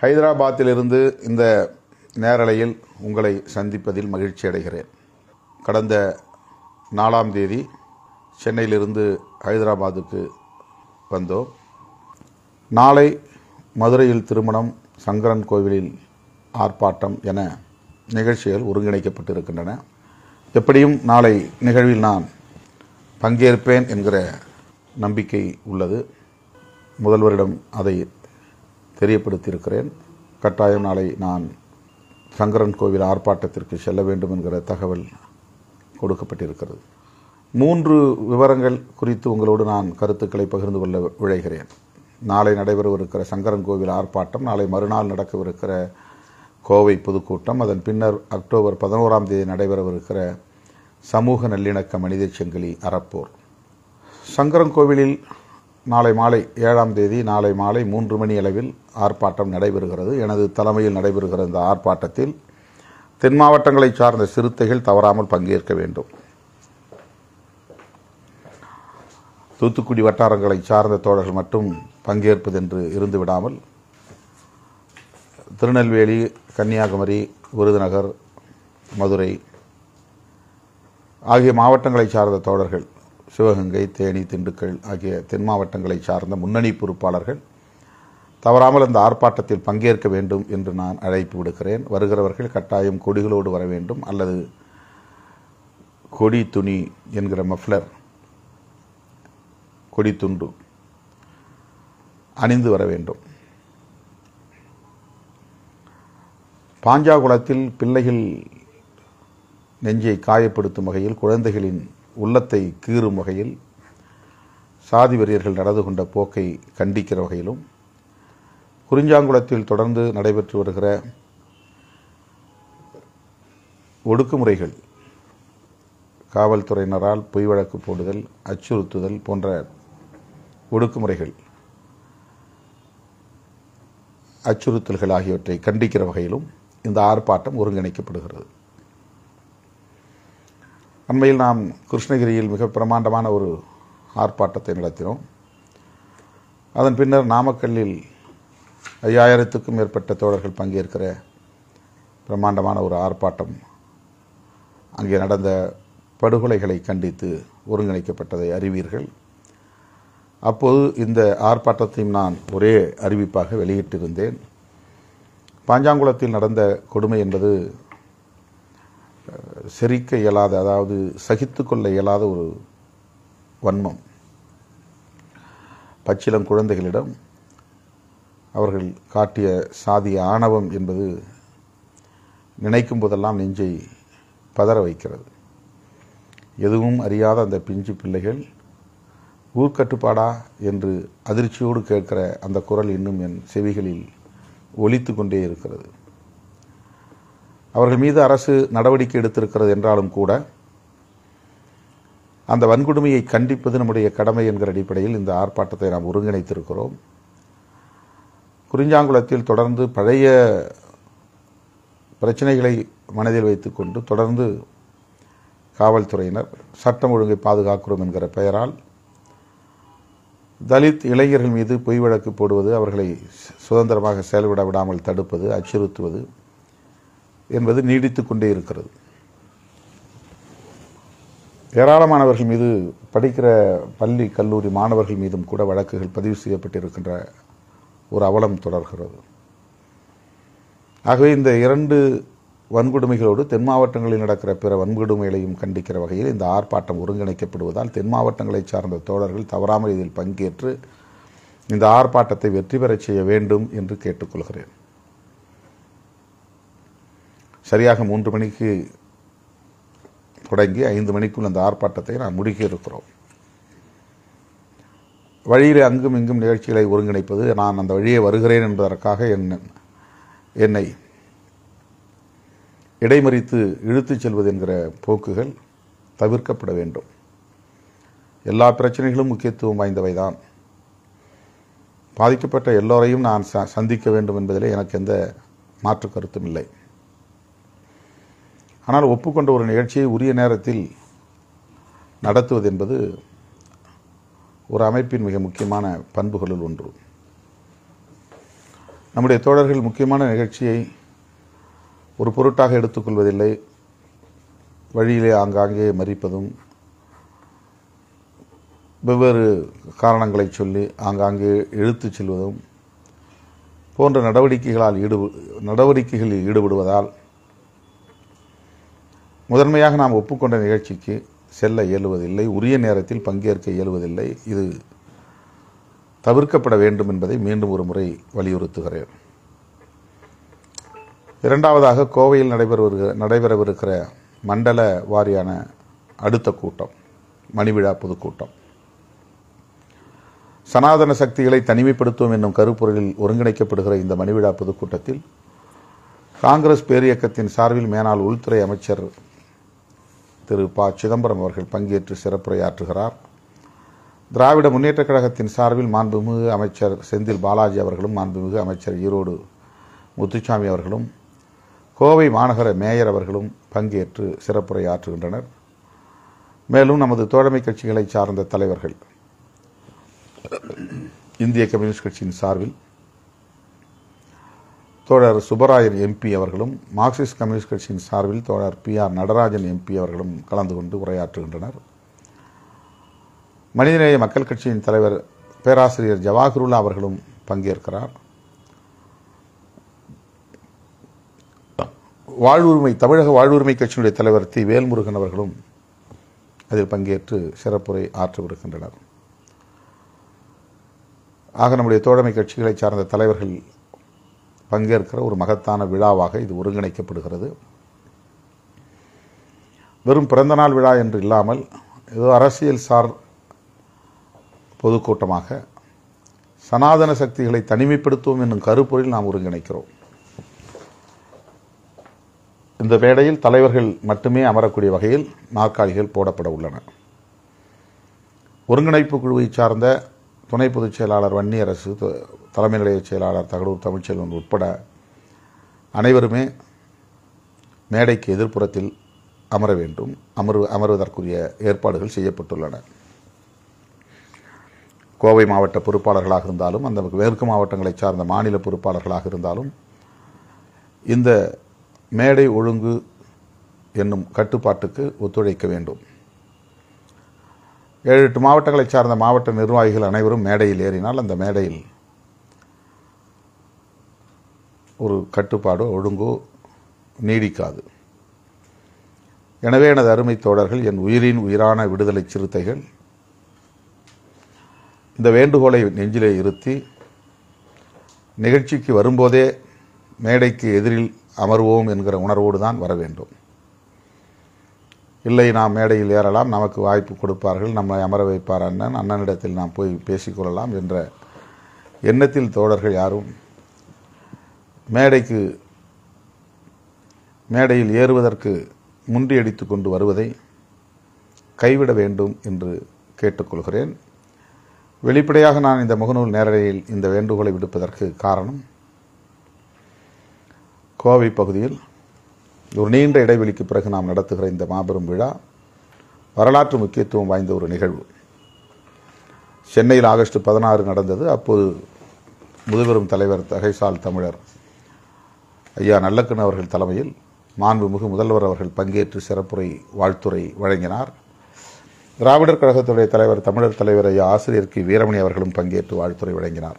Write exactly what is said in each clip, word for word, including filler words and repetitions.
ஹைதராபாத்திலிருந்து இந்த நேரலையில் உங்களை சந்திப்பதில் மகிழ்ச்சி அடைகிறேன். கடந்த நாலாம் தேதி சென்னையிலிருந்து ஹைதராபாத்துக்கு வந்தோம். நாளை மதுரையில் திருமணம், சங்கரன் கோவிலில் ஆர்ப்பாட்டம் என நிகழ்ச்சிகள் ஒருங்கிணைக்கப்பட்டிருக்கின்றன. எப்படியும் நாளை நிகழ்வில் நான் பங்கேற்பேன் என்கிற நம்பிக்கை உள்ளது. முதல்வரிடம் அதை தெரியப்படுத்தியிருக்கிறேன். கட்டாயம் நாளை நான் சங்கரன் கோவில் ஆர்ப்பாட்டத்திற்கு செல்ல வேண்டும் என்கிற தகவல் கொடுக்கப்பட்டிருக்கிறது. மூன்று விவரங்கள் குறித்து உங்களோடு நான் கருத்துக்களை பகிர்ந்து கொள்ள விழைகிறேன். நாளை நடைபெறவிருக்கிற சங்கரன் கோவில் ஆர்ப்பாட்டம், நாளை மறுநாள் நடக்கவிருக்கிற கோவை பொதுக்கூட்டம், அதன் பின்னர் அக்டோபர் பதினோராம் தேதி நடைபெறவிருக்கிற சமூக நல்லிணக்க மனித சங்கிலி அறப்போர். சங்கரன் கோவிலில் நாளை மாலை ஏழாம் தேதி நாளை மாலை மூன்று மணி அளவில் ஆர்ப்பாட்டம் நடைபெறுகிறது. எனது தலைமையில் நடைபெறுகிற இந்த ஆர்ப்பாட்டத்தில் தென் மாவட்டங்களை சார்ந்த சிறுத்தைகள் தவறாமல் பங்கேற்க வேண்டும். தூத்துக்குடி வட்டாரங்களை சார்ந்த தோழர்கள் மட்டும் பங்கேற்பதென்று இருந்து விடாமல் திருநெல்வேலி, கன்னியாகுமரி, விருதுநகர், மதுரை ஆகிய மாவட்டங்களை சார்ந்த தோழர்கள், சிவகங்கை, தேனி, திண்டுக்கல் ஆகிய தென் மாவட்டங்களை சார்ந்த முன்னணி பொறுப்பாளர்கள் தவறாமல் அந்த ஆர்ப்பாட்டத்தில் பங்கேற்க வேண்டும் என்று நான் அழைப்பு விடுக்கிறேன். வருகிறவர்கள் கட்டாயம் கொடிகளோடு வர வேண்டும், அல்லது கொடி துணி என்கிற மஃப்ளர், கொடி துண்டு அணிந்து வர வேண்டும். பாஞ்சாகுளத்தில் பிள்ளைகள் நெஞ்சை காயப்படுத்தும் வகையில், குழந்தைகளின் உள்ளத்தை கீறும் வகையில் சாதி வெறியர்கள் நடந்து கொண்ட போக்கை கண்டிக்கிற வகையிலும், குறிஞ்சாங்குளத்தில் தொடர்ந்து நடைபெற்று வருகிற ஒடுக்குமுறைகள், காவல்துறையினரால் பொய் வழக்கு போடுதல், அச்சுறுத்துதல் போன்ற ஒடுக்குமுறைகள், அச்சுறுத்தல்கள் ஆகியவற்றை கண்டிக்கிற வகையிலும் இந்த ஆர்ப்பாட்டம் ஒருங்கிணைக்கப்படுகிறது. அண்மையில் நாம் கிருஷ்ணகிரியில் மிக பிரமாண்டமான ஒரு ஆர்ப்பாட்டத்தை நடத்தினோம். அதன் பின்னர் நாமக்கல்லில் ஐயாயிரத்துக்கும் மேற்பட்ட தோழர்கள் பங்கேற்கிற பிரமாண்டமான ஒரு ஆர்ப்பாட்டம், அங்கே நடந்த படுகொலைகளை கண்டித்து ஒருங்கிணைக்கப்பட்டதை அறிவீர்கள். அப்போது இந்த ஆர்ப்பாட்டத்தையும் நான் ஒரே அறிவிப்பாக வெளியிட்டிருந்தேன். பாஞ்சாங்குளத்தில் நடந்த கொடுமை என்பது செரிக்க இயலாத, அதாவது சகித்து கொள்ள இயலாத ஒரு வன்மம். பச்சிளம் குழந்தைகளிடம் அவர்கள் காட்டிய சாதிய ஆணவம் என்பது நினைக்கும் போதெல்லாம் நெஞ்சை பதற வைக்கிறது. எதுவும் அறியாத அந்த பிஞ்சு பிள்ளைகள் ஊர்க்கட்டுப்பாடா என்று அதிர்ச்சியோடு கேட்கிற அந்த குரல் இன்னும் என் செவிகளில் ஒலித்து கொண்டே இருக்கிறது. அவர்கள் மீது அரசு நடவடிக்கை எடுத்திருக்கிறது என்றாலும் கூட அந்த வன்கொடுமையை கண்டிப்பது நம்முடைய கடமை என்கிற அடிப்படையில் இந்த ஆர்ப்பாட்டத்தை நாம் ஒருங்கிணைத்திருக்கிறோம். குறிஞ்சாங்குளத்தில் தொடர்ந்து பழைய பிரச்சனைகளை மனதில் வைத்துக்கொண்டு தொடர்ந்து காவல்துறையினர் சட்டம் ஒழுங்கை பாதுகாக்கிறோம் என்கிற பெயரால் தலித் இளைஞர்கள் மீது பொய் வழக்கு போடுவது, அவர்களை சுதந்திரமாக செயல்பட விடாமல் தடுப்பது, அச்சுறுத்துவது என்பது நீடித்து கொண்டே இருக்கிறது. ஏராளமானவர்கள் மீது, படிக்கிற பள்ளி கல்லூரி மாணவர்கள் மீதும் கூட வழக்குகள் பதிவு செய்யப்பட்டிருக்கின்ற ஒரு அவலம் தொடர்கிறது. ஆகவே இந்த இரண்டு வன்கொடுமைகளோடு தென் மாவட்டங்களில் நடக்கிற பிற வன்கொடுமைகளையும் கண்டிக்கிற வகையில் இந்த ஆர்ப்பாட்டம் ஒருங்கிணைக்கப்படுவதால் தென் மாவட்டங்களை சார்ந்த தோழர்கள் தவறாமல் இதில் பங்கேற்று இந்த ஆர்ப்பாட்டத்தை வெற்றி பெறச் செய்ய வேண்டும் என்று கேட்டுக்கொள்கிறேன். சரியாக மூன்று மணிக்கு தொடங்கி ஐந்து மணிக்குள் அந்த ஆர்ப்பாட்டத்தை நான் முடிக்க இருக்கிறோம். வழியில் அங்கும் இங்கும் நிகழ்ச்சிகளை ஒருங்கிணைப்பது, நான் அந்த வழியே வருகிறேன் என்பதற்காக என்னை இடைமறித்து இழுத்துச் செல்வது என்கிற போக்குகள் தவிர்க்கப்பட வேண்டும். எல்லா பிரச்சனைகளும் முக்கியத்துவம் வாய்ந்தவைதான். பாதிக்கப்பட்ட எல்லோரையும் நான் சந்திக்க வேண்டும் என்பதிலே எனக்கு எந்த மாற்று கருத்தும் இல்லை. ஆனால் ஒப்புக்கொண்ட ஒரு நிகழ்ச்சியை உரிய நேரத்தில் நடத்துவது என்பது ஒரு அமைப்பின் மிக முக்கியமான பண்புகளுள் ஒன்று. நம்முடைய தோழர்கள் முக்கியமான நிகழ்ச்சியை ஒரு பொருட்டாக எடுத்துக்கொள்வதில்லை. வழியிலே ஆங்காங்கே மறிப்பதும், வெவ்வேறு காரணங்களை சொல்லி ஆங்காங்கே இழுத்துச் செல்வதும் போன்ற நடவடிக்கைகளால் ஈடுப நடவடிக்கைகளில் ஈடுபடுவதால் முதன்மையாக நாம் ஒப்புக்கொண்ட நிகழ்ச்சிக்கு செல்ல இயலுவதில்லை, உரிய நேரத்தில் பங்கேற்க இயலுவதில்லை. இது தவிர்க்கப்பட வேண்டும் என்பதை மீண்டும் ஒரு முறை வலியுறுத்துகிறேன். இரண்டாவதாக, கோவையில் நடைபெற நடைபெறவிருக்கிற மண்டல வாரியான அடுத்த கூட்டம், மணிவிழா பொதுக்கூட்டம், சனாதன சக்திகளை தனிமைப்படுத்துவோம் என்னும் கருப்பொருளில் ஒருங்கிணைக்கப்படுகிற இந்த மணிவிழா பொதுக்கூட்டத்தில் காங்கிரஸ் பேரியக்கத்தின் சார்பில் மேனாள் உள்துறை அமைச்சர் திரு ப சிதம்பரம் அவர்கள் பங்கேற்று சிறப்புரையாற்றுகிறார். திராவிட முன்னேற்றக் கழகத்தின் சார்பில் மாண்புமிகு அமைச்சர் செந்தில் பாலாஜி அவர்களும், மாண்புமிகு அமைச்சர் ஈரோடு முத்துசாமி அவர்களும், கோவை மாநகர மேயர் அவர்களும் பங்கேற்று சிறப்புரையாற்றுகின்றனர். மேலும் நமது தோழமை கட்சிகளை சார்ந்த தலைவர்கள், இந்திய கம்யூனிஸ்ட் கட்சியின் சார்பில் தோழர் சுப்பராயன் எம்பி அவர்களும், மார்க்சிஸ்ட் கம்யூனிஸ்ட் கட்சியின் சார்பில் தோழர் பி ஆர் நடராஜன் எம்பி அவர்களும் கலந்து கொண்டு உரையாற்றுகின்றனர். மனிதநேய மக்கள் கட்சியின் தலைவர் பேராசிரியர் ஜவாஹிருல்லா அவர்களும் பங்கேற்கிறார். வாழ்வுரிமை தமிழக வாழ்வுரிமை கட்சியினுடைய தலைவர் தி வேல்முருகன் அவர்களும் அதில் பங்கேற்று சிறப்புரை ஆற்றவிருக்கின்றனர். ஆக நம்முடைய தோழமை கட்சிகளை சார்ந்த தலைவர்கள் பங்கேற்கிற ஒரு மகத்தான விழாவாக இது ஒருங்கிணைக்கப்படுகிறது. வெறும் பிறந்தநாள் விழா என்று இல்லாமல் ஏதோ அரசியல் சார் பொதுக்கூட்டமாக சனாதன சக்திகளை தனிமைப்படுத்துவோம் என்னும் கருப்பொருளில் நாம் ஒருங்கிணைக்கிறோம். இந்த மேடையில் தலைவர்கள் மட்டுமே அமரக்கூடிய வகையில் நாற்காலிகள் போடப்பட உள்ளன. ஒருங்கிணைப்பு குழுவை சார்ந்த துணை பொதுச் செயலாளர் வன்னியரசு, தலைமை நிலைய செயலாளர் தகடூர் தமிழ்ச்செல்வன் உட்பட அனைவருமே மேடைக்கு எதிர்ப்புறத்தில் அமர வேண்டும். அமர்வு அமர்வதற்குரிய ஏற்பாடுகள் செய்யப்பட்டுள்ளன. கோவை மாவட்ட பொறுப்பாளர்களாக இருந்தாலும், அந்த மேற்கு மாவட்டங்களை சார்ந்த மாநில பொறுப்பாளர்களாக இருந்தாலும், இந்த மேடை ஒழுங்கு என்னும் கட்டுப்பாட்டுக்கு ஒத்துழைக்க வேண்டும். ஏழு எட்டு மாவட்டங்களை சார்ந்த மாவட்ட நிர்வாகிகள் அனைவரும் மேடையில் ஏறினால் அந்த மேடையில் ஒரு கட்டுப்பாடோ ஒழுங்கோ நீடிக்காது. எனவே எனது அருமை தோழர்கள், என் உயிரின் உயிரான விடுதலை சிறுத்தைகள், இந்த வேண்டுகோளை நெஞ்சிலே இருத்தி நிகழ்ச்சிக்கு வரும்போதே மேடைக்கு எதிரில் அமர்வோம் என்கிற உணர்வோடு தான் வர வேண்டும். இல்லை, நாம் மேடையில் ஏறலாம், நமக்கு வாய்ப்பு கொடுப்பார்கள், நம்மை அமர வைப்பார் அண்ணன், அண்ணனிடத்தில் நாம் போய் பேசிக்கொள்ளலாம் என்ற எண்ணத்தில் தோழர்கள் யாரும் மேடைக்கு மேடையில் ஏறுவதற்கு முன்றியடித்து கொண்டு வருவதை கைவிட வேண்டும் என்று கேட்டுக்கொள்கிறேன். வெளிப்படையாக நான் இந்த முகநூல் நேரலையில் இந்த வேண்டுகோளை விடுப்பதற்கு காரணம், கோவை பகுதியில் ஒரு நீண்ட இடைவெளிக்கு பிறகு நாம் நடத்துகிற இந்த மாபெரும் விழா வரலாற்று முக்கியத்துவம் வாய்ந்த ஒரு நிகழ்வு. சென்னையில் ஆகஸ்ட் பதினாறு நடந்தது. அப்போது முதுபெரும் தலைவர் தகைசால் தமிழர் ஐயா நல்லக்கண்ணு அவர்கள் தலைமையில் மாண்புமிகு முதல்வர் அவர்கள் பங்கேற்று சிறப்புரை வாழ்த்துரை வழங்கினார். திராவிடர் கழகத்துடைய தலைவர் தமிழர் தலைவர் ஐயா ஆசிரியர் கி வீரமணி அவர்களும் பங்கேற்று வாழ்த்துரை வழங்கினார்.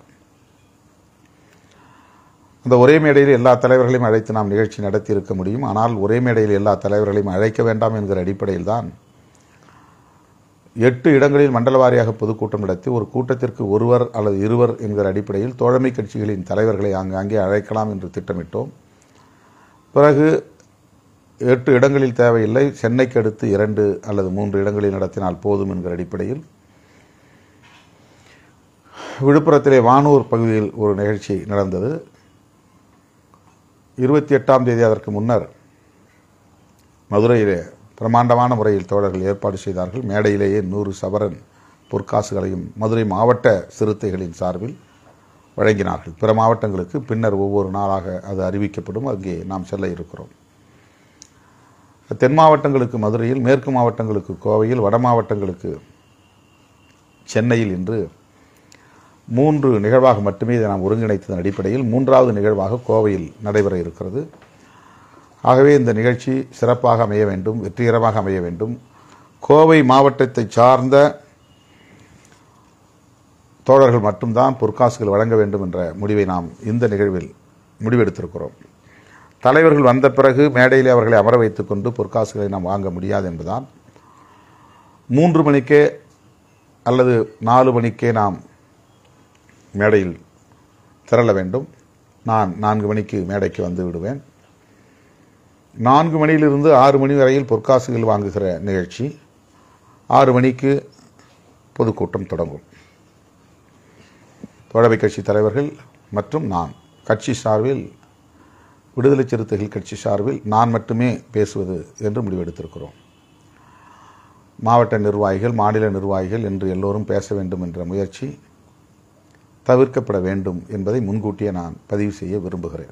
அந்த ஒரே மேடையில் எல்லா தலைவர்களையும் அழைத்து நாம் நிகழ்ச்சி நடத்தி இருக்க முடியும். ஆனால் ஒரே மேடையில் எல்லா தலைவர்களையும் அழைக்க வேண்டாம் என்கிற அடிப்படையில் தான் எட்டு இடங்களில் மண்டல வாரியாக பொதுக்கூட்டம் நடத்தி ஒரு கூட்டத்திற்கு ஒருவர் அல்லது இருவர் என்கிற அடிப்படையில் தோழமை கட்சிகளின் தலைவர்களை ஆங்காங்கே அழைக்கலாம் என்று திட்டமிட்டோம். பிறகு எட்டு இடங்களில் தேவையில்லை, சென்னைக்கு அடுத்து இரண்டு அல்லது மூன்று இடங்களில் நடத்தினால் போதும் என்கிற அடிப்படையில் விழுப்புரத்திலே வானூர் பகுதியில் ஒரு நிகழ்ச்சி நடந்தது. இருபத்தி எட்டாம் தேதி அதற்கு முன்னர் மதுரையிலே பிரமாண்டமான முறையில் தோழர்கள் ஏற்பாடு செய்தார்கள். மேடையிலேயே நூறு சவரன் பொற்காசுகளையும் மதுரை மாவட்ட சிறுத்தைகளின் சார்பில் வழங்கினார்கள். பிற மாவட்டங்களுக்கு பின்னர் ஒவ்வொரு நாளாக அது அறிவிக்கப்படும். அங்கே நாம் செல்ல இருக்கிறோம். தென் மாவட்டங்களுக்கு மதுரையில், மேற்கு மாவட்டங்களுக்கு கோவையில், வட மாவட்டங்களுக்கு சென்னையில் இன்று மூன்று நிகழ்வாக மட்டுமே இதை நாம் ஒருங்கிணைத்ததன் அடிப்படையில் மூன்றாவது நிகழ்வாக கோவையில் நடைபெற இருக்கிறது. ஆகவே இந்த நிகழ்ச்சி சிறப்பாக அமைய வேண்டும், வெற்றிகரமாக அமைய வேண்டும். கோவை மாவட்டத்தை சார்ந்த தோழர்கள் மட்டும்தான் பொற்காசுகள் வழங்க வேண்டும் என்ற முடிவை நாம் இந்த நிகழ்வில் முடிவெடுத்திருக்கிறோம். தலைவர்கள் வந்த பிறகு மேடையிலே அவர்களை அமர வைத்துக் கொண்டு பொற்காசுகளை நாம் வாங்க முடியாது என்பதால் மூன்று மணிக்கே அல்லது நாலு மணிக்கே நாம் மேடையில் திரள வேண்டும். நான் நான்கு மணிக்கு மேடைக்கு வந்து விடுவேன். நான்கு மணியிலிருந்து ஆறு மணி வரையில் பொற்காசுகள் வாங்குகிற நிகழ்ச்சி. ஆறு மணிக்கு பொதுக்கூட்டம் தொடங்கும். தோழமை கட்சி தலைவர்கள் மற்றும் நான் கட்சி சார்பில், விடுதலை சிறுத்தைகள் கட்சி சார்பில் நான் மட்டுமே பேசுவது என்று முடிவெடுத்திருக்கிறோம். மாவட்ட நிர்வாகிகள், மாநில நிர்வாகிகள் என்று எல்லோரும் பேச வேண்டும் என்ற முயற்சி தவிர்க்கப்பட வேண்டும் என்பதை முன்கூட்டியே நான் பதிவு செய்ய விரும்புகிறேன்.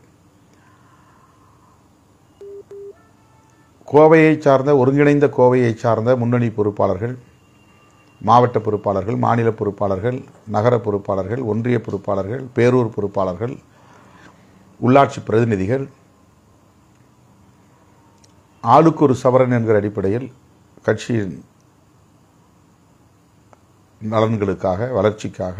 கோவையை சார்ந்த, ஒருங்கிணைந்த கோவையை சார்ந்த முன்னணி பொறுப்பாளர்கள், மாவட்ட பொறுப்பாளர்கள், மாநில பொறுப்பாளர்கள், நகர பொறுப்பாளர்கள், ஒன்றிய பொறுப்பாளர்கள், பேரூர் பொறுப்பாளர்கள், உள்ளாட்சி பிரதிநிதிகள் ஆளுக்கு ஒரு சவரன் என்கிற அடிப்படையில் கட்சியின் நலன்களுக்காக, வளர்ச்சிக்காக,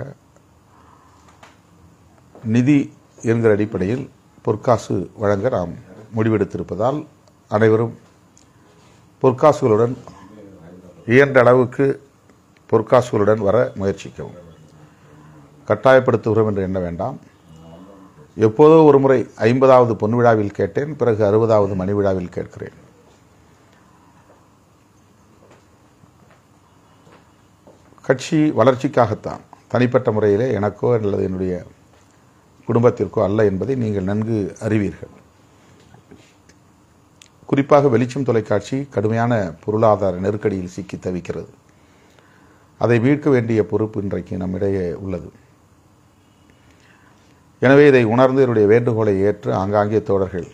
நிதி என்கிற அடிப்படையில் பொற்காசு வழங்க நாம் முடிவெடுத்திருப்பதால் அனைவரும் பொற்காசுகளுடன் இயன்ற அளவுக்கு பொற்காசுகளுடன் வர முயற்சிக்கவும். கட்டாயப்படுத்துகிறோம் என்று எண்ண வேண்டாம். எப்போதோ ஒரு முறை ஐம்பதாவது பொன் விழாவில் கேட்டேன், பிறகு அறுபதாவது மணி விழாவில் கேட்கிறேன். கட்சி வளர்ச்சிக்காகத்தான், தனிப்பட்ட முறையிலே எனக்கோ அல்லது என்னுடைய குடும்பத்திற்கோ அல்ல என்பதை நீங்கள் நன்கு அறிவீர்கள். குறிப்பாக வெளிச்சம் தொலைக்காட்சி கடுமையான பொருளாதார நெருக்கடியில் சிக்கி தவிக்கிறது. அதை மீட்க வேண்டிய பொறுப்பு இன்றைக்கு நம்மிடையே உள்ளது. எனவே இதை உணர்ந்து என்னுடைய வேண்டுகோளை ஏற்று ஆங்காங்கே தோழர்கள்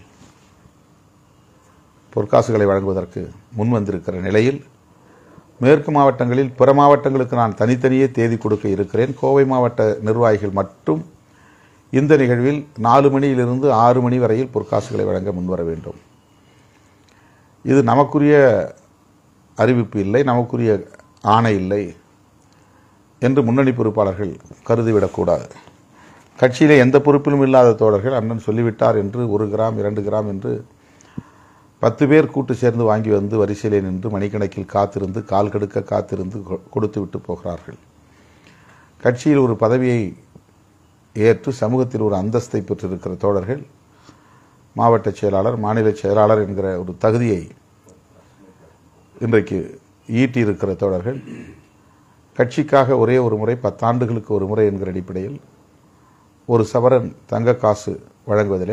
பொற்காசுகளை வழங்குவதற்கு முன்வந்திருக்கிற நிலையில் மேற்கு மாவட்டங்களில் பிற மாவட்டங்களுக்கு நான் தனித்தனியே தேதி கொடுக்க இருக்கிறேன். கோவை மாவட்ட நிர்வாகிகள் மட்டும் இந்த நிகழ்வில் நாலு மணியிலிருந்து ஆறு மணி வரையில் பொற்காசுகளை வழங்க முன்வர வேண்டும். இது நமக்குரிய அறிவிப்பு இல்லை, நமக்குரிய ஆணை இல்லை என்று முன்னணி பொறுப்பாளர்கள் கருதிவிடக்கூடாது. கட்சியிலே எந்த பொறுப்பிலும் இல்லாத தோழர்கள் அண்ணன் சொல்லிவிட்டார் என்று ஒரு கிராம் இரண்டு கிராம் என்று பத்து பேர் கூட்டு சேர்ந்து வாங்கி வந்து வரிசையிலே நின்று மணிக்கணக்கில் காத்திருந்து, கால் கடுக்க காத்திருந்து கொடுத்து விட்டு போகிறார்கள். கட்சியில் ஒரு பதவியை ஏற்று சமூகத்தில் ஒரு அந்தஸ்தை பெற்றிருக்கிற தோழர்கள், மாவட்ட செயலாளர், மாநில செயலாளர் என்கிற ஒரு தகுதியை இன்றைக்கு ஈட்டியிருக்கிற தோழர்கள் கட்சிக்காக ஒரே ஒரு முறை, பத்தாண்டுகளுக்கு ஒரு முறை என்கிற அடிப்படையில் ஒரு சவரன் தங்க காசு வழங்குவதிலே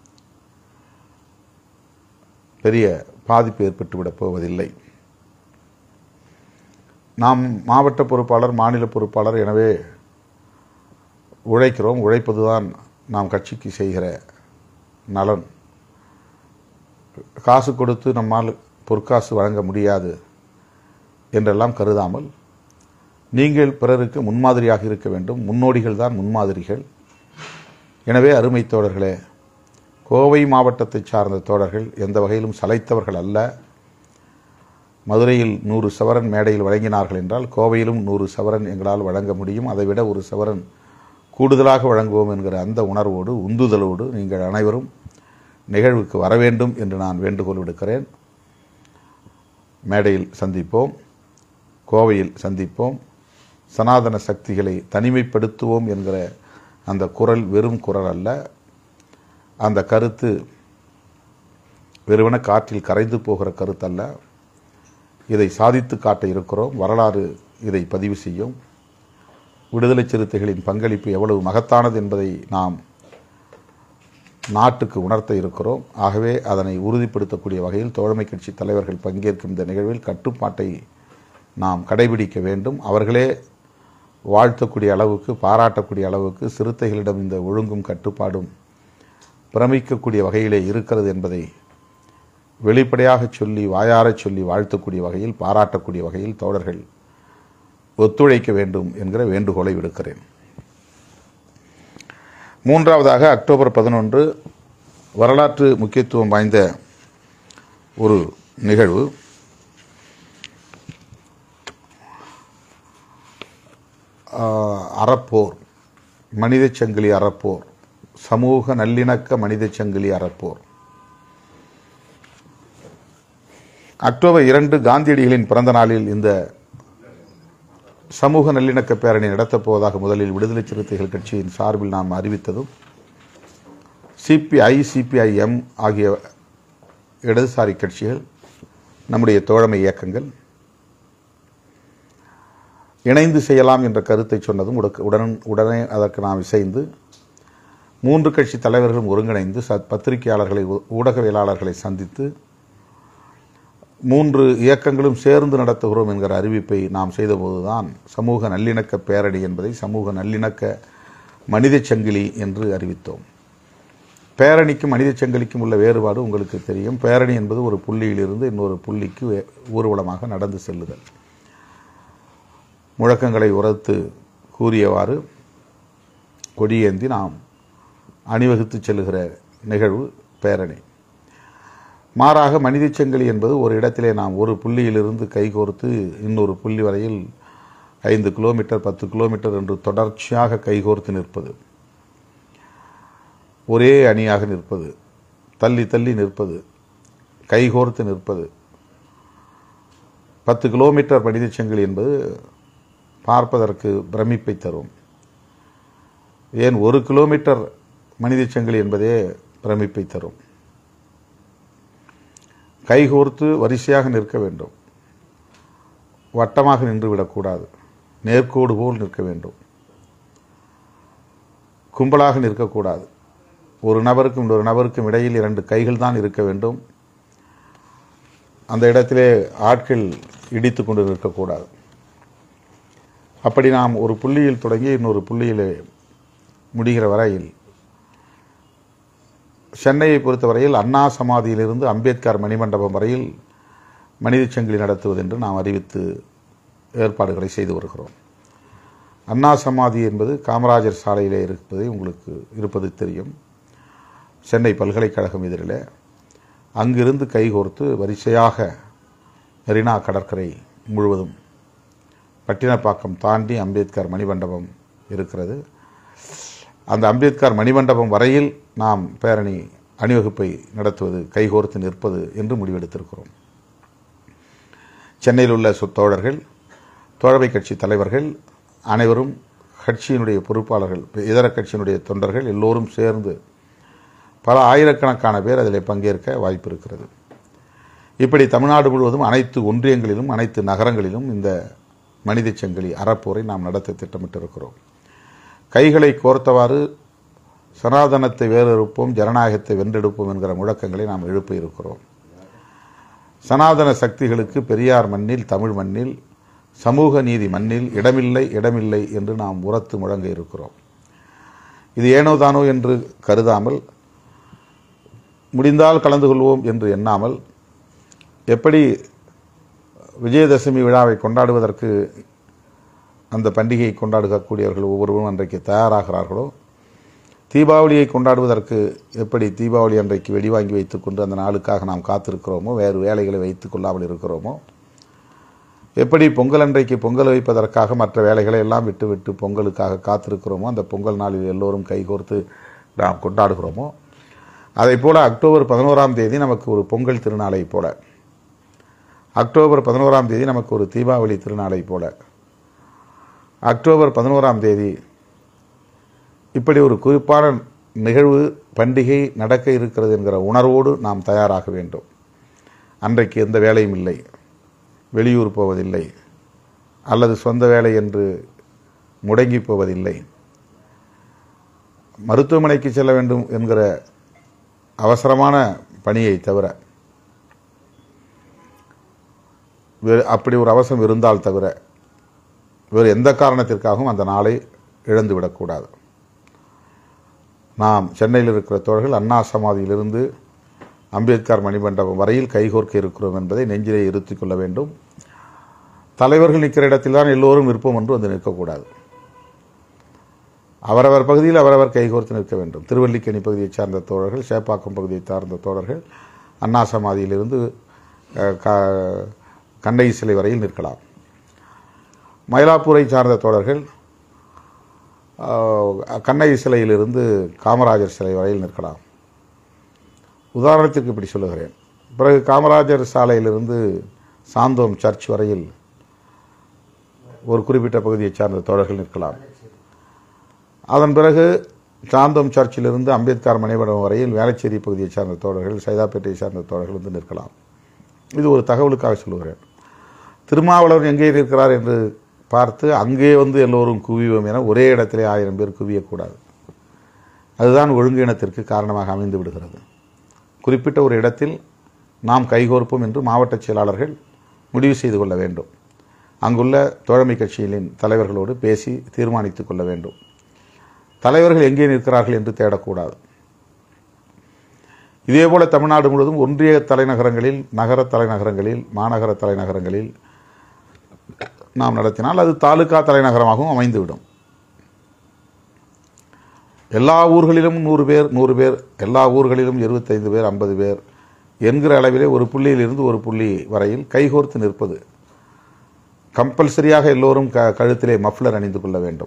பெரிய பாதிப்பு ஏற்பட்டுவிடப் போவதில்லை. நாம் மாவட்ட பொறுப்பாளர், மாநில பொறுப்பாளர் எனவே உழைக்கிறோம். உழைப்பதுதான் நாம் கட்சிக்கு செய்கிற நலன். காசு கொடுத்து நம்மால் பொற்காசு வழங்க முடியாது என்றெல்லாம் கருதாமல் நீங்கள் பிறருக்கு முன்மாதிரியாக இருக்க வேண்டும். முன்னோடிகள் தான் முன்மாதிரிகள். எனவே அருமை தோழர்களே, கோவை மாவட்டத்தை சார்ந்த தோழர்கள் எந்த வகையிலும் சளைத்தவர்கள் அல்ல. மதுரையில் நூறு சவரன் மேடையில் வழங்கினார்கள் என்றால் கோவையிலும் நூறு சவரன் எங்களால் வழங்க முடியும். அதைவிட ஒரு சவரன் கூடுதலாக வழங்குவோம் என்கிற அந்த உணர்வோடு, உந்துதலோடு நீங்கள் அனைவரும் நிகழ்வுக்கு வர வேண்டும் என்று நான் வேண்டுகோள் விடுக்கிறேன். மேடையில் சந்திப்போம், கோவையில் சந்திப்போம். சனாதன சக்திகளை தனிமைப்படுத்துவோம் என்கிற அந்த குரல் வெறும் குரல் அல்ல. அந்த கருத்து வெறுவன காற்றில் கரைந்து போகிற கருத்தல்ல. இதை சாதித்து காட்ட இருக்கிறோம். வரலாறு இதை பதிவு செய்யும். விடுதலை சிறுத்தைகளின் பங்களிப்பு எவ்வளவு மகத்தானது என்பதை நாம் நாட்டுக்கு உணர்த்த இருக்கிறோம். ஆகவே அதனை உறுதிப்படுத்தக்கூடிய வகையில் தோழமை கட்சி தலைவர்கள் பங்கேற்கும் இந்த நிகழ்வில் கட்டுப்பாட்டை நாம் கடைபிடிக்க வேண்டும். அவர்களே வாழ்த்தக்கூடிய அளவுக்கு, பாராட்டக்கூடிய அளவுக்கு சிறுத்தைகளிடம் இந்த ஒழுங்கும் கட்டுப்பாடும் பிரமிக்கக்கூடிய வகையிலே இருக்கிறது என்பதை வெளிப்படையாக சொல்லி, வாயாரச் சொல்லி வாழ்த்தக்கூடிய வகையில், பாராட்டக்கூடிய வகையில் தோழர்கள் ஒத்துழைக்க வேண்டும் என்கிற வேண்டுகோளை விடுக்கிறேன். மூன்றாவதாக அக்டோபர் பதினொன்று வரலாற்று முக்கியத்துவம் வாய்ந்த ஒரு நிகழ்வு. அறப்போர், மனித சங்கிலி அறப்போர், சமூக நல்லிணக்க மனித சங்கிலி அறப்போர். அக்டோபர் இரண்டு காந்தியடிகளின் பிறந்த நாளில் இந்த சமூக நல்லிணக்க பேரணி நடத்தப் போவதாக முதலில் விடுதலை சிறுத்தைகள் கட்சியின் சார்பில் நாம் அறிவித்ததும் சிபிஐ சிபிஐஎம் ஆகிய இடதுசாரி கட்சிகள், நம்முடைய தோழமை இயக்கங்கள் இணைந்து செய்யலாம் என்ற கருத்தை சொன்னதும் உடன் உடனே அதற்கு நாம் இசைந்து மூன்று கட்சி தலைவர்களும் ஒருங்கிணைந்து பத்திரிகையாளர்களை ஊடகவியலாளர்களை சந்தித்து மூன்று இயக்கங்களும் சேர்ந்து நடத்துகிறோம் என்கிற அறிவிப்பை நாம் செய்தபோதுதான் சமூக நல்லிணக்க பேரணி என்பதை சமூக நல்லிணக்க மனித சங்கிலி என்று அறிவித்தோம். பேரணிக்கும் மனித சங்கிலிக்கும் உள்ள வேறுபாடு உங்களுக்கு தெரியும். பேரணி என்பது ஒரு புள்ளியிலிருந்து இன்னொரு புள்ளிக்கு ஊர்வலமாக நடந்து செல்லுதல், முழக்கங்களை உரத்து கூறியவாறு கொடியேந்தி நாம் அணிவகுத்து செல்லுகிற நிகழ்வு பேரணி. மாறாக மனித சங்கிலி என்பது ஒரு இடத்திலே நாம் ஒரு புள்ளியிலிருந்து கைகோர்த்து இன்னொரு புள்ளி வரையில் ஐந்து கிலோமீட்டர் பத்து கிலோமீட்டர் என்று தொடர்ச்சியாக கைகோர்த்து நிற்பது, ஒரே அணியாக நிற்பது, தள்ளி தள்ளி நிற்பது, கைகோர்த்து நிற்பது. பத்து கிலோமீட்டர் மனித சங்கிலி என்பது பார்ப்பதற்கு பிரமிப்பை தரும். ஏன் ஒரு கிலோமீட்டர் மனித சங்கிலி என்பதே பிரமிப்பை தரும். கைகோர்த்து வரிசையாக நிற்க வேண்டும், வட்டமாக நின்றுவிடக்கூடாது, நேர்கோடு போல் நிற்க வேண்டும், கும்பலாக நிற்கக்கூடாது. ஒரு நபருக்கும் இன்னொரு நபருக்கும் இடையில் இரண்டு கைகள் தான் இருக்க வேண்டும். அந்த இடத்திலே ஆட்கள் இடித்து கொண்டு நிற்கக்கூடாது. அப்படி நாம் ஒரு புள்ளியில் தொடங்கி இன்னொரு புள்ளியில் முடிகிற வரையில், சென்னையை பொறுத்தவரையில் அண்ணா சமாதியிலிருந்து அம்பேத்கர் மணிமண்டபம் வரையில் மனித சங்கிலி நடத்துவது என்று நாம் அறிவித்து ஏற்பாடுகளை செய்து வருகிறோம். அண்ணா சமாதி என்பது காமராஜர் சாலையிலே இருப்பது உங்களுக்கு இருப்பது தெரியும். சென்னை பல்கலைக்கழகம் எதிரில் அங்கிருந்து கைகோர்த்து வரிசையாக மெரினா கடற்கரை முழுவதும் பட்டினப்பாக்கம் தாண்டி அம்பேத்கர் மணிமண்டபம் இருக்கிறது. அந்த அம்பேத்கர் மணிமண்டபம் வரையில் நாம் பேரணி அணிவகுப்பை நடத்துவது, கைகோர்த்து நிற்பது என்று முடிவெடுத்திருக்கிறோம். சென்னையில் உள்ள தோழர்கள், தோழமை கட்சி தலைவர்கள் அனைவரும், கட்சியினுடைய பொறுப்பாளர்கள், இதர கட்சியினுடைய தொண்டர்கள் எல்லோரும் சேர்ந்து பல ஆயிரக்கணக்கான பேர் அதில் பங்கேற்க வாய்ப்பு இருக்கிறது. இப்படி தமிழ்நாடு முழுவதும் அனைத்து ஒன்றியங்களிலும் அனைத்து நகரங்களிலும் இந்த மனித சங்கிலி அறப்போரை நாம் நடத்த திட்டமிட்டிருக்கிறோம். கைகளை கோர்த்தவாறு சனாதனத்தை வேறெடுப்போம், ஜனநாயகத்தை வென்றெடுப்போம் என்கிற முழக்கங்களை நாம் எழுப்ப இருக்கிறோம். சனாதன சக்திகளுக்கு பெரியார் மண்ணில், தமிழ் மண்ணில், சமூக நீதி மண்ணில் இடமில்லை இடமில்லை என்று நாம் உரத்து முழங்க இருக்கிறோம். இது ஏனோதானோ என்று கருதாமல், முடிந்தால் கலந்து கொள்வோம் என்று எண்ணாமல், எப்படி விஜயதசமி விழாவை கொண்டாடுவதற்கு அந்த பண்டிகையை கொண்டாடக்கூடியவர்கள் ஒவ்வொருவரும் அன்றைக்கு தயாராகிறார்களோ, தீபாவளியை கொண்டாடுவதற்கு எப்படி தீபாவளி அன்றைக்கு வெடிவாங்கி வைத்துக்கொண்டு அந்த நாளுக்காக நாம் காத்திருக்கிறோமோ, வேறு வேலைகளை வைத்துக் கொள்ளாமல் இருக்கிறோமோ, எப்படி பொங்கல் அன்றைக்கு பொங்கல் வைப்பதற்காக மற்ற வேலைகளை எல்லாம் விட்டு விட்டு பொங்கலுக்காக காத்திருக்கிறோமோ, அந்த பொங்கல் நாளில் எல்லோரும் கைகோர்த்து நாம் கொண்டாடுகிறோமோ, அதை போல அக்டோபர் பதினோராம் தேதி நமக்கு ஒரு பொங்கல் திருநாளை போல, அக்டோபர் பதினோராம் தேதி நமக்கு ஒரு தீபாவளி திருநாளை போல, அக்டோபர் பதினோராம் தேதி இப்படி ஒரு குறிப்பான நிகழ்வு, பண்டிகை நடக்க இருக்கிறது என்கிற உணர்வோடு நாம் தயாராக வேண்டும். அன்றைக்கு எந்த வேலையும் இல்லை, வெளியூர் போவதில்லை, அல்லது சொந்த வேலை என்று முடங்கி போவதில்லை, மருத்துவமனைக்கு செல்ல வேண்டும் என்கிற அவசரமான பணியை தவிர, அப்படி ஒரு அவசரம் இருந்தால் தவிர வேறு எந்த காரணத்திற்காகவும் அந்த நாளை இழந்துவிடக்கூடாது. நாம் சென்னையில் இருக்கிற தோழர்கள் அண்ணா சமாதியிலிருந்து அம்பேத்கர் மணிமண்டபம் வரையில் கைகோர்க்க இருக்கிறோம் என்பதை நெஞ்சிலே இருத்திக் கொள்ள வேண்டும். தலைவர்கள் நிற்கிற இடத்தில் தான் எல்லோரும் இருப்போம் என்று வந்து நிற்கக்கூடாது. அவரவர் பகுதியில் அவரவர் கைகோர்த்து நிற்க வேண்டும். திருவல்லிக்கேணி பகுதியைச் சார்ந்த தோழர்கள், சேப்பாக்கம் பகுதியை சார்ந்த தோழர்கள் அண்ணா சமாதியிலிருந்து கண்ணகி சிலை வரையில் நிற்கலாம். மயிலாப்பூரை சார்ந்த தோழர்கள் கண்ணகி சிலையிலிருந்து காமராஜர் சிலை வரையில் நிற்கலாம். உதாரணத்திற்கு இப்படி சொல்லுகிறேன். பிறகு காமராஜர் சாலையிலிருந்து சாந்தோம் சர்ச் வரையில் ஒரு குறிப்பிட்ட பகுதியை சார்ந்த தோழர்கள் நிற்கலாம். அதன் பிறகு சாந்தோம் சர்ச்சிலிருந்து அம்பேத்கர் மணிமண்டபம் வரையில் வேளச்சேரி பகுதியை சார்ந்த தோழர்கள், சைதாப்பேட்டையை சார்ந்த தோழர்கள் வந்து நிற்கலாம். இது ஒரு தகவலுக்காக சொல்லுகிறேன். திருமாவளவன் எங்கே இருக்கிறார் என்று பார்த்து அங்கே வந்து எல்லோரும் குவிவோம் என ஒரே இடத்திலே ஆயிரம் பேர் குவியக்கூடாது. அதுதான் ஒழுங்கினத்திற்கு காரணமாக அமைந்து விடுகிறது. குறிப்பிட்ட ஒரு இடத்தில் நாம் கைகோர்ப்போம் என்று மாவட்ட செயலாளர்கள் முடிவு செய்து கொள்ள வேண்டும். அங்குள்ள தோழமை கட்சிகளின் தலைவர்களோடு பேசி தீர்மானித்துக் கொள்ள வேண்டும். தலைவர்கள் எங்கே நிற்கிறார்கள் என்று தேடக்கூடாது. இதேபோல தமிழ்நாடு முழுவதும் ஒன்றிய தலைநகரங்களில், நகர தலைநகரங்களில், மாநகர தலைநகரங்களில் நாம் நடத்தினால் அது தாலுகா தலைநகரமாகவும் அமைந்துவிடும். எல்லா ஊர்களிலும் நூறு பேர் நூறு பேர் எல்லா ஊர்களிலும் இருபத்தைந்து பேர் ஐம்பது பேர் என்கிற அளவிலே ஒரு புள்ளியிலிருந்து ஒரு புள்ளி வரையில் கைகோர்த்து நிற்பது. கம்பல்சரியாக எல்லோரும் க கழுத்திலே மஃப்ளர் அணிந்து கொள்ள வேண்டும்.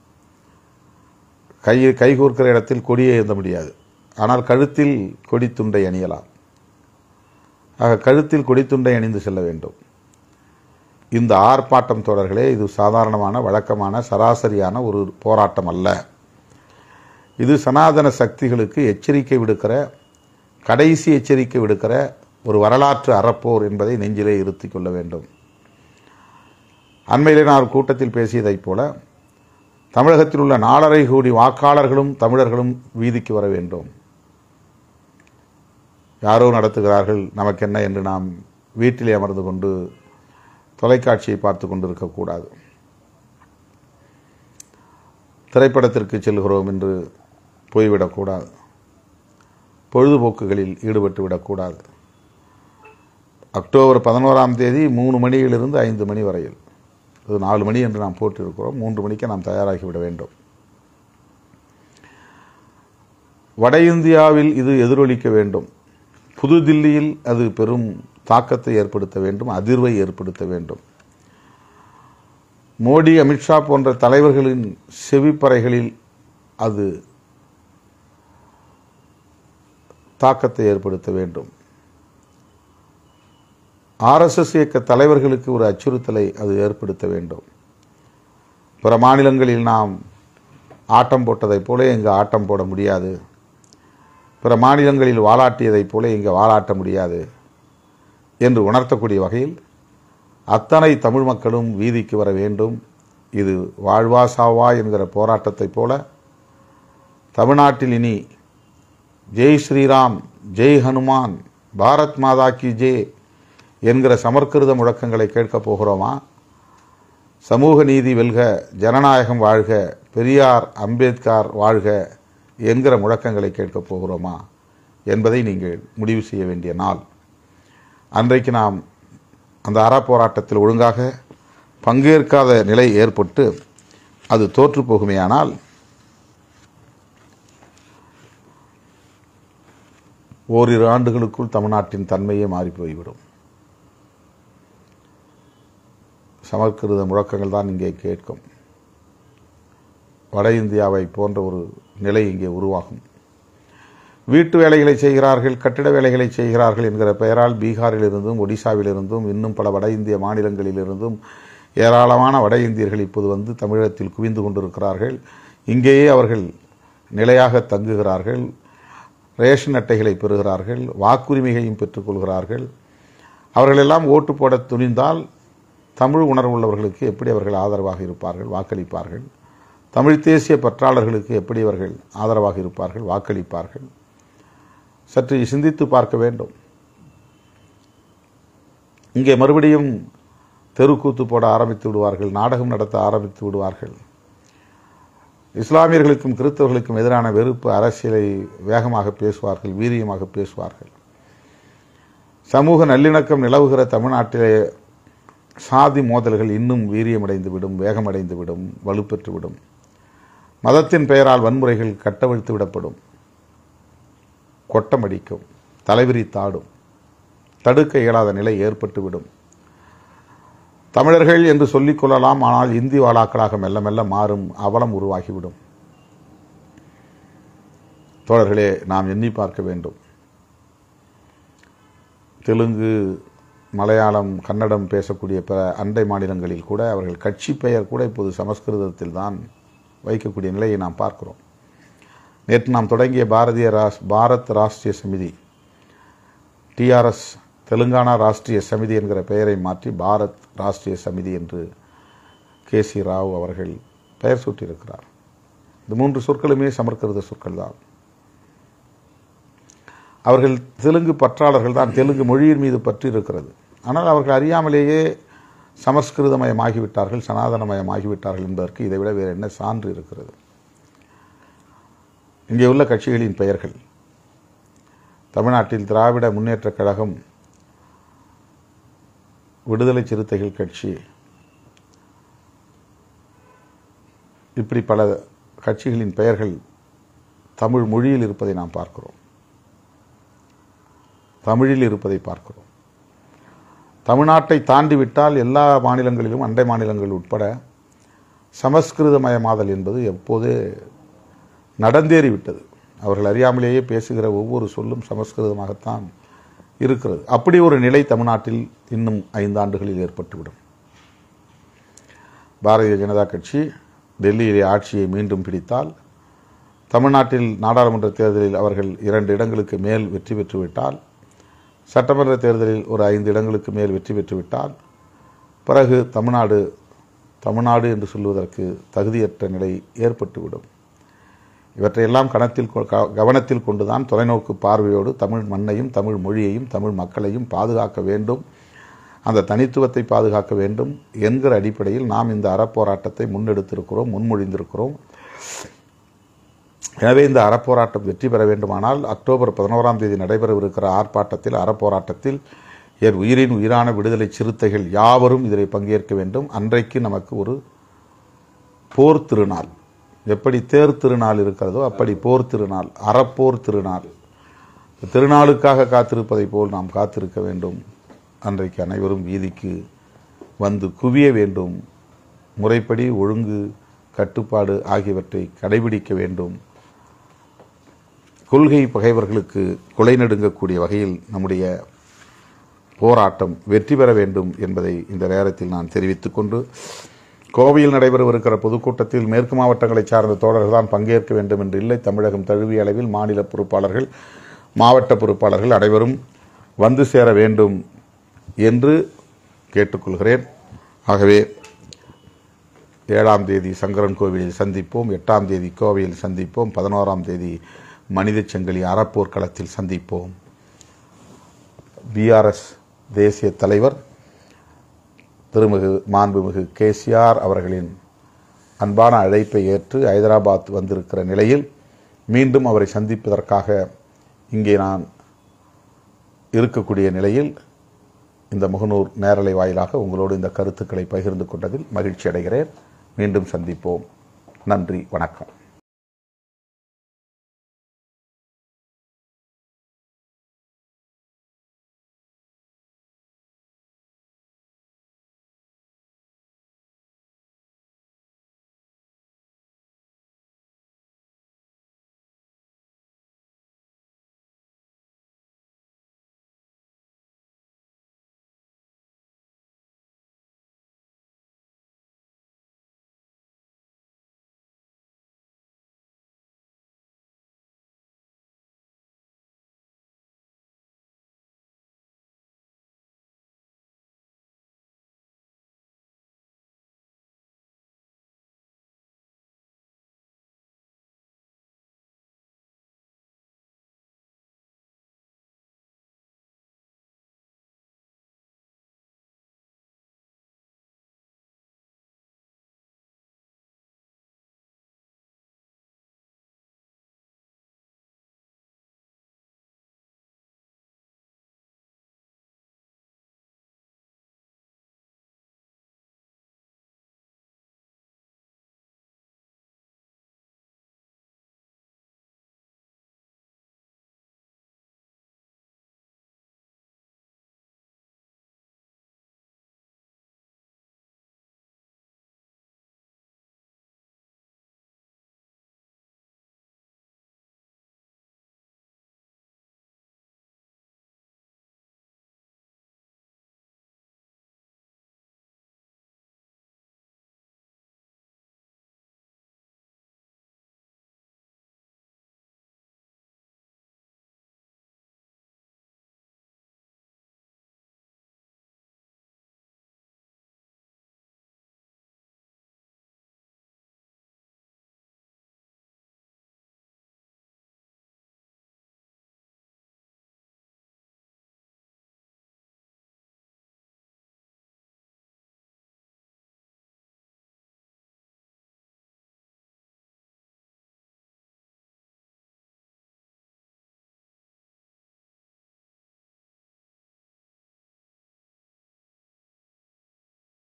கை கைகோர்க்கிற இடத்தில் கொடியை ஏந்த முடியாது. ஆனால் கழுத்தில் கொடித்துண்டை அணியலாம். ஆக கழுத்தில் கொடித்துண்டை அணிந்து செல்ல வேண்டும். இந்த ஆர்ப்பாட்டம் தோழர்களே, இது சாதாரணமான வழக்கமான சராசரியான ஒரு போராட்டம் அல்ல. இது சனாதன சக்திகளுக்கு எச்சரிக்கை விடுக்கிற, கடைசி எச்சரிக்கை விடுக்கிற ஒரு வரலாற்று அறப்போர் என்பதை நெஞ்சிலே இருத்திக் கொள்ள வேண்டும். அண்மையிலே நான் கூட்டத்தில் பேசியதைப் போல தமிழகத்தில் உள்ள நாலரை கோடி வாக்காளர்களும் தமிழர்களும் வீதிக்கு வர வேண்டும். யாரோ நடத்துகிறார்கள் நமக்கென்ன என்று நாம் வீட்டிலே அமர்ந்து கொண்டு தொலைக்காட்சியை பார்த்து கொண்டிருக்கக்கூடாது. திரைப்படத்திற்கு செல்கிறோம் என்று போய்விடக்கூடாது. பொழுதுபோக்குகளில் ஈடுபட்டு விடக்கூடாது. அக்டோபர் பதினோராம் தேதி மூணு மணியிலிருந்து ஐந்து மணி வரையில், அது நாலு மணி என்று நாம் போட்டிருக்கிறோம், மூன்று மணிக்கு நாம் தயாராகிவிட வேண்டும். வட இந்தியாவில் இது எதிரொலிக்க வேண்டும். புதுதில்லியில் அது பெரும் தாக்கத்தை ஏற்படுத்த வேண்டும், அதிர்வை ஏற்படுத்த வேண்டும். மோடி, அமித்ஷா போன்ற தலைவர்களின் செவிப்பறைகளில் அது தாக்கத்தை ஏற்படுத்த வேண்டும். ஆர்எஸ்எஸ் இயக்க தலைவர்களுக்கு ஒரு அச்சுறுத்தலை அது ஏற்படுத்த வேண்டும். பிற மாநிலங்களில் நாம் ஆட்டம் போட்டதைப் போல இங்கு ஆட்டம் போட முடியாது, பிற மாநிலங்களில் வாலாட்டியதைப் போல இங்கு வாலாட்ட முடியாது என்று உணர்த்தக்கூடிய வகையில் அத்தனை தமிழ் மக்களும் வீதிக்கு வர வேண்டும். இது வாழ்வா சாவா என்கிற போராட்டத்தைப் போல தமிழ்நாட்டில் இனி ஜெய் ஸ்ரீராம், ஜெய் ஹனுமான், பாரத் மாதா கி ஜெய் என்கிற சமற்கிருத முழக்கங்களை கேட்கப் போகிறோமா? சமூக நீதி வெல்க, ஜனநாயகம் வாழ்க, பெரியார் அம்பேத்கர் வாழ்க என்கிற முழக்கங்களை கேட்கப் போகிறோமா என்பதை நீங்கள் முடிவு செய்ய வேண்டிய நாள். அன்றைக்கு நாம் அந்த அறப்போராட்டத்தில் ஒழுங்காக பங்கேற்காத நிலை ஏற்பட்டு அது தோற்று போகுமேயானால் ஓரிரு ஆண்டுகளுக்குள் தமிழ்நாட்டின் தன்மையே மாறி போய்விடும். சமற்கிருத முழக்கங்கள் தான் இங்கே கேட்கும். வட இந்தியாவை போன்ற ஒரு நிலை இங்கே உருவாகும். வீட்டு வேலைகளை செய்கிறார்கள், கட்டிட வேலைகளை செய்கிறார்கள் என்கிற பெயரால் பீகாரிலிருந்தும் ஒடிசாவிலிருந்தும் இன்னும் பல வட இந்திய மாநிலங்களிலிருந்தும் ஏராளமான வட இந்தியர்கள் இப்போது வந்து தமிழகத்தில் குவிந்து கொண்டிருக்கிறார்கள். இங்கேயே அவர்கள் நிலையாக தங்குகிறார்கள், ரேஷன் அட்டைகளை பெறுகிறார்கள், வாக்குரிமையையும் பெற்றுக்கொள்கிறார்கள். அவர்களெல்லாம் ஓட்டு போட துணிந்தால் தமிழ் உணர்வுள்ளவர்களுக்கு எப்படி அவர்கள் ஆதரவாக இருப்பார்கள், வாக்களிப்பார்கள்? தமிழ் தேசிய பற்றாளர்களுக்கு எப்படி அவர்கள் ஆதரவாக இருப்பார்கள், வாக்களிப்பார்கள்? சற்று சிந்தித்து பார்க்க வேண்டும். இங்கே மறுபடியும் தெருக்கூத்து போட ஆரம்பித்து விடுவார்கள், நாடகம் நடத்த ஆரம்பித்து விடுவார்கள். இஸ்லாமியர்களுக்கும் கிறிஸ்தவர்களுக்கும் எதிரான வெறுப்பு அரசியலை வேகமாக பேசுவார்கள், வீரியமாக பேசுவார்கள். சமூக நல்லிணக்கம் நிலவுகிற தமிழ்நாட்டிலே சாதி மோதல்கள் இன்னும் வீரியமடைந்துவிடும், வேகமடைந்துவிடும், வலுப்பெற்றுவிடும். மதத்தின் பெயரால் வன்முறைகள் கட்டவிழ்த்து விடப்படும், கொட்டமடிக்கும், தலைவிரி தாடும், தடுக்க இயலாத நிலை ஏற்பட்டுவிடும். தமிழர்கள் என்று சொல்லிக் கொள்ளலாம், ஆனால் இந்தி வாழாக்களாக மெல்ல மெல்ல மாறும் அவலம் உருவாகிவிடும். தோழர்களே, நாம் எண்ணி பார்க்க வேண்டும். தெலுங்கு, மலையாளம், கன்னடம் பேசக்கூடிய பிற அண்டை மாநிலங்களில் கூட அவர்கள் கட்சி பெயர் கூட இப்போது சமஸ்கிருதத்தில் தான் வைக்கக்கூடிய நிலையை நாம் பார்க்கிறோம். நேற்று நாம் தொடங்கிய பாரதிய ராஸ் பாரத் ராஷ்டிரிய சமிதி, டிஆர்எஸ் தெலுங்கானா ராஷ்டிரிய சமிதி என்கிற பெயரை மாற்றி பாரத் ராஷ்டிரிய சமிதி என்று கே சி ராவ் அவர்கள் பெயர் சூட்டியிருக்கிறார். இந்த மூன்று சொற்களுமே சமஸ்கிருத சொற்கள் தான். அவர்கள் தெலுங்கு பற்றாளர்கள் தான், தெலுங்கு மொழியின் மீது பற்றி இருக்கிறது. ஆனால் அவர்கள் அறியாமலேயே சமஸ்கிருதமயமாகிவிட்டார்கள், சனாதனமயமாகிவிட்டார்கள் என்பதற்கு இதைவிட வேறு என்ன சான்று இருக்கிறது? இங்கே உள்ள கட்சிகளின் பெயர்கள், தமிழ்நாட்டில் திராவிட முன்னேற்றக் கழகம், விடுதலை சிறுத்தைகள் கட்சி, இப்படி பல கட்சிகளின் பெயர்கள் தமிழ் மொழியில் இருப்பதை நாம் பார்க்கிறோம், தமிழில் இருப்பதை பார்க்கிறோம். தமிழ்நாட்டை தாண்டிவிட்டால் எல்லா மாநிலங்களிலும், அண்டை மாநிலங்கள் உட்பட, சமஸ்கிருதமயமாதல் என்பது எப்போதே நடந்தேறிவிட்டது. அவர்கள் அறியாமலேயே பேசுகிற ஒவ்வொரு சொல்லும் சமஸ்கிருதமாகத்தான் இருக்கிறது. அப்படி ஒரு நிலை தமிழ்நாட்டில் இன்னும் ஐந்து ஆண்டுகளில் ஏற்பட்டுவிடும். பாரதிய ஜனதா கட்சி டெல்லியிலே ஆட்சியை மீண்டும் பிடித்தால், தமிழ்நாட்டில் நாடாளுமன்ற தேர்தலில் அவர்கள் இரண்டு இடங்களுக்கு மேல் வெற்றி பெற்றுவிட்டால், சட்டமன்ற தேர்தலில் ஒரு ஐந்து இடங்களுக்கு மேல் வெற்றி பெற்றுவிட்டால், பிறகு தமிழ்நாடு தமிழ்நாடு என்று சொல்வதற்கு தகுதியற்ற நிலை ஏற்பட்டுவிடும். இவற்றையெல்லாம் கணத்தில் கவனத்தில் கொண்டுதான் தொலைநோக்கு பார்வையோடு தமிழ் மண்ணையும் தமிழ் மொழியையும் தமிழ் மக்களையும் பாதுகாக்க வேண்டும், அந்த தனித்துவத்தை பாதுகாக்க வேண்டும் என்கிற அடிப்படையில் நாம் இந்த அறப்போராட்டத்தை முன்னெடுத்திருக்கிறோம், முன்மொழிந்திருக்கிறோம். எனவே இந்த அறப்போராட்டம் வெற்றி பெற வேண்டுமானால் அக்டோபர் பதினோராம் தேதி நடைபெறவிருக்கிற ஆர்ப்பாட்டத்தில், அறப்போராட்டத்தில் என் உயிரின் உயிரான விடுதலை சிறுத்தைகள் யாவரும் இதில் பங்கேற்க வேண்டும். அன்றைக்கு நமக்கு ஒரு போர் திருநாள், எப்படி தேர் திருநாள் இருக்கிறதோ அப்படி போர் திருநாள், அறப்போர் திருநாள். திருநாளுக்காக காத்திருப்பதை போல் நாம் காத்திருக்க வேண்டும். அன்றைக்கு அனைவரும் வீதிக்கு வந்து குவிய வேண்டும். முறைப்படி ஒழுங்கு, கட்டுப்பாடு ஆகியவற்றை கடைபிடிக்க வேண்டும். கொள்கை பகைவர்களுக்கு கொலை நடுங்கக்கூடிய வகையில் நம்முடைய போராட்டம் வெற்றி பெற வேண்டும் என்பதை இந்த நேரத்தில் நான் தெரிவித்துக் கொண்டு, கோவையில் நடைபெறவிருக்கிற பொதுக்கூட்டத்தில் மேற்கு மாவட்டங்களைச் சார்ந்த தோழர்கள் தான் பங்கேற்க வேண்டும் என்று இல்லை. தமிழகம் தழுவிய அளவில் மாநில பொறுப்பாளர்கள், மாவட்ட பொறுப்பாளர்கள் அனைவரும் வந்து சேர வேண்டும் என்று கேட்டுக்கொள்கிறேன். ஆகவே ஏழாம் தேதி சங்கரன் கோவிலில் சந்திப்போம், எட்டாம் தேதி கோவையில் சந்திப்போம், பதினோராம் தேதி மனித சங்கிலி அறப்போர் களத்தில் சந்திப்போம். பிஆர்எஸ் தேசிய தலைவர் திருமிகு மாண்புமிகு கே சி ஆர் அவர்களின் அன்பான அழைப்பை ஏற்று ஹைதராபாத் வந்திருக்கிற நிலையில் மீண்டும் அவரை சந்திப்பதற்காக இங்கே நான் இருக்கக்கூடிய நிலையில் இந்த முகநூர் நேரலை வாயிலாக உங்களோடு இந்த கருத்துக்களை பகிர்ந்து கொண்டதில் மகிழ்ச்சி அடைகிறேன். மீண்டும் சந்திப்போம். நன்றி, வணக்கம்.